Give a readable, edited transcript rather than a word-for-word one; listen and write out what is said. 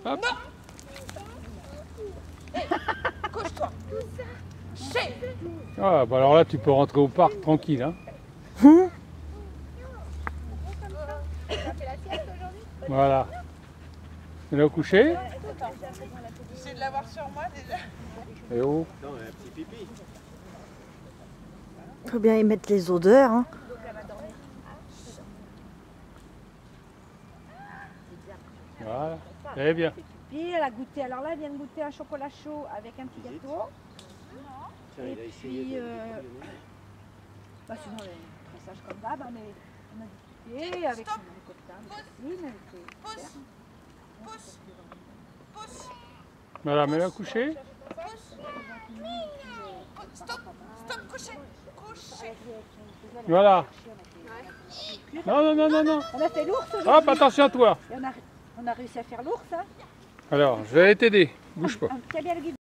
Hop. Couche-toi. Chais. Ah, bah alors là, tu peux rentrer au parc tranquille. Hein. Voilà. Tu l'as couché? J'essaie de l'avoir sur moi déjà. Et oh. Non, un petit pipi. Faut bien y mettre les odeurs. Hein. Voilà. Très bien. Puis elle a goûté, alors là elle vient de goûter un chocolat chaud avec un petit gâteau. Tiens, Et il a essayé puis, de... bah sinon elle est très sage comme d'hab, hein, mais on a discuté avec son copain, avec Christine, elle était super. Pousse. Pousse. Voilà, mets-la coucher. Stop. Stop. Coucher. Coucher. Voilà. Non, non, non, non, non. On a fait l'ours aujourd'hui. Hop, attention à toi. Et on a réussi à faire l'ours. Hein. Alors, je vais aller t'aider. Bouge pas. Tiens bien le guide.